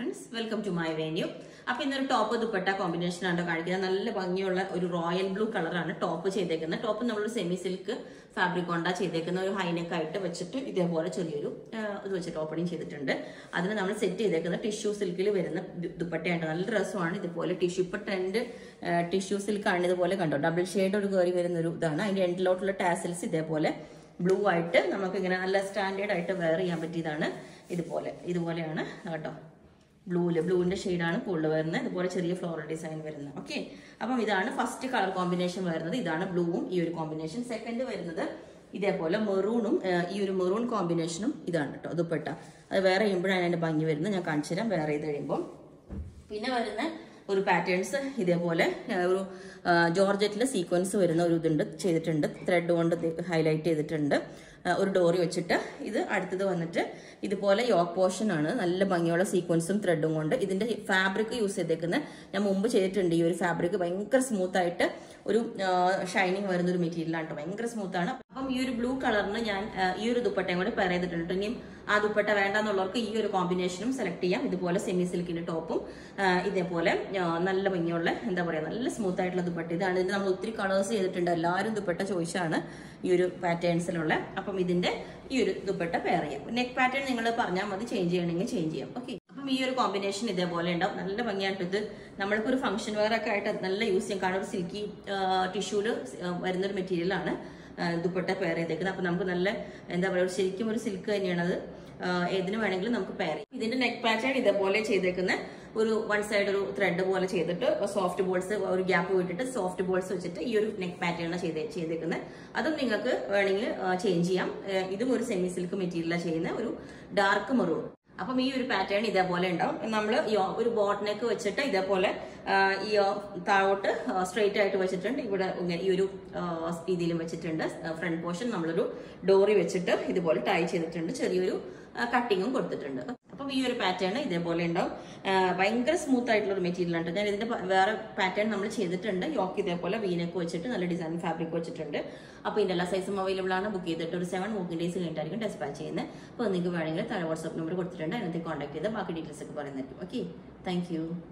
friends, welcome to my venue. Now, this is top dupatta combination. It's a royal blue color. Top is a semi-silk fabric. It's a high neck. It's a top. That's set tissue silk. Dupatta tissue tissue silk. Double shade tassels. Blue white, we standard item wear blue shade floral design. Okay, this is the first color combination. This is blue combination. Second is maroon maroon combination. This is dupatta. ഒരു patterns ഇതേപോലെ ഒരു ജോർജറ്റിലെ sequence വരുന്ന ഒരു ഇതുണ്ട് ചെയ്തിട്ടുണ്ട് thread കൊണ്ട് highlight ചെയ്തിട്ടുണ്ട് ഒരു ഡോറി വെച്ചിട്ട് ഇത് അടുത്തത് വന്നിട്ട് ഇതുപോലെ യോക്ക് പോർഷൻ ആണ് നല്ല ഭംഗിയുള്ള സീക്വൻസും ത്രെഡും കൊണ്ട് ഇതിന്റെ ഫാബ്രിക് യൂസ് ചെയ്തേക്കുന്ന ഞാൻ മുമ്പ് ചെയ്തിട്ടുണ്ട് ഈ ഒരു ഫാബ്രിക് ഭയങ്കര സ്മൂത്ത് ആയിട്ട് ഒരു ഷൈനിങ് വരുന്ന ഒരു മെറ്റീരിയൽ ആണ് ഭയങ്കര സ്മൂത്ത് ആണ് അപ്പം ഈ ഒരു ബ്ലൂ കളറിന് ഞാൻ ഈ ഒരു ദുപ്പട്ടയും കൂടി പെയർ ചെയ്തിട്ടുണ്ട് ഇനി ആ ദുപ്പട്ട വേണ്ടെന്നുള്ളവർക്ക് ഈ ഒരു കോമ്പിനേഷനും സെലക്ട് ചെയ്യാം ഇതുപോലെ സെമി സിൽക്കിന്റെ ടോപ്പും ഇതേപോലെ നല്ല ഭംഗിയുള്ള എന്താ പറയാ നല്ല സ്മൂത്ത് ആയിട്ടുള്ള ദുപ്പട്ട ഇതാണ് ഇതിന് നമ്മൾ ഒത്തിരി കളേഴ്സ് ചെയ്തിട്ടുണ്ട് എല്ലാവരും ദുപ്പട്ട ചോദിച്ചാണ് ഈ ഒരു പാറ്റേൺസിലുള്ള അപ്പം ഇതിന്റെ ഈ ഒരു ദുപ്പട്ട പെയർ ചെയ്യാം നെക്ക് പാറ്റേൺ നിങ്ങൾ പറഞ്ഞാൽ മതി ചേഞ്ച് ചെയ്യണമെങ്കിൽ ചേഞ്ച് ചെയ്യാം ഓക്കെ അപ്പം ഈ ഒരു കോമ്പിനേഷൻ ഇതേപോലെ ഉണ്ടാവും നല്ല ഭംഗിയായിട്ട് ഇത് നമ്മൾക്ക് ഒരു ഫംഗ്ഷൻ വെയർ ഒക്കെ ആയിട്ട് നല്ല യൂസ് ചെയ്യാം കാരണം ഒരു സിൽക്കി ടിഷ്യൂല് വരുന്നൊരു മെറ്റീരിയൽ ആണ് ദുപ്പട്ട പെയർ ചെയ്തേക്കുന്നത് അപ്പൊ നമുക്ക് നല്ല എന്താ പറയുക ശരിക്കും ഒരു സിൽക്ക് തന്നെയാണ് അത് ഏതിനു വേണമെങ്കിലും നമുക്ക് പെയർ ചെയ്യാം ഇതിന്റെ നെക്ക് പാറ്റേൺ ഇതേപോലെ ചെയ്തേക്കുന്ന ഒരു വൺ സൈഡ് ഒരു ത്രെഡ് പോലെ ചെയ്തിട്ട് സോഫ്റ്റ് ബോൾസ് ഒരു ഗ്യാപ്പ് വിട്ടിട്ട് സോഫ്റ്റ് ബോൾസ് വെച്ചിട്ട് ഈ ഒരു നെക്ക് പാറ്റേൺ ചെയ്തേക്കുന്നത് അതും നിങ്ങൾക്ക് വേണമെങ്കിൽ ചേഞ്ച് ചെയ്യാം ഇതും ഒരു സെമി സിൽക്ക് മെറ്റീരിയലാണ് ചെയ്യുന്ന ഒരു ഡാർക്ക് മെറൂൺ അപ്പം ഈ ഒരു പാറ്റേൺ ഇതേപോലെ ഉണ്ടാവും നമ്മൾ ഒരു ബോട്ട് നെക്ക് വെച്ചിട്ട് ഇതേപോലെ ഈ താഴോട്ട് സ്ട്രെയിറ്റ് ആയിട്ട് വെച്ചിട്ടുണ്ട് ഇവിടെ ഈ ഒരു രീതിയിലും വെച്ചിട്ടുണ്ട് ഫ്രണ്ട് പോർഷൻ നമ്മളൊരു ഡോറി വെച്ചിട്ട് ഇതുപോലെ ടൈ ചെയ്തിട്ടുണ്ട് ചെറിയൊരു കട്ടിങ്ങും കൊടുത്തിട്ടുണ്ട് അപ്പം ഈ ഒരു പാറ്റേൺ ഇതേപോലെ ഉണ്ടാവും ഭയങ്കര സ്മൂത്ത് ആയിട്ടുള്ള ഒരു മെറ്റീരിയൽ ആണ് ഞാൻ ഇതിന്റെ വേറെ പാറ്റേൺ നമ്മൾ ചെയ്തിട്ടുണ്ട് യോക്ക് ഇതേപോലെ വീനക്ക് വെച്ചിട്ട് നല്ല ഡിസൈൻ ഫാബ്രിക് വെച്ചിട്ടുണ്ട് അപ്പോൾ ഇതിന്റെ എല്ലാ സൈസും അവൈലബിൾ ആണ് ബുക്ക് ചെയ്തിട്ട് ഒരു 7 വർക്കിംഗ് ഡേയ്സ് കഴിഞ്ഞിട്ടായിരിക്കും ഡെസ്പാച്ച് ചെയ്യുന്നത് അപ്പോൾ നിങ്ങൾക്ക് വേണമെങ്കിൽ താഴെ വാട്സ്ആപ്പ് നമ്പർ കൊടുത്തിട്ടുണ്ട് അതിനകത്ത് കോൺടാക്ട് ചെയ്ത് ബാക്കി ഡീറ്റെയിൽസ് ഒക്കെ പറയുന്നതായിരിക്കും ഓക്കെ താങ്ക് യു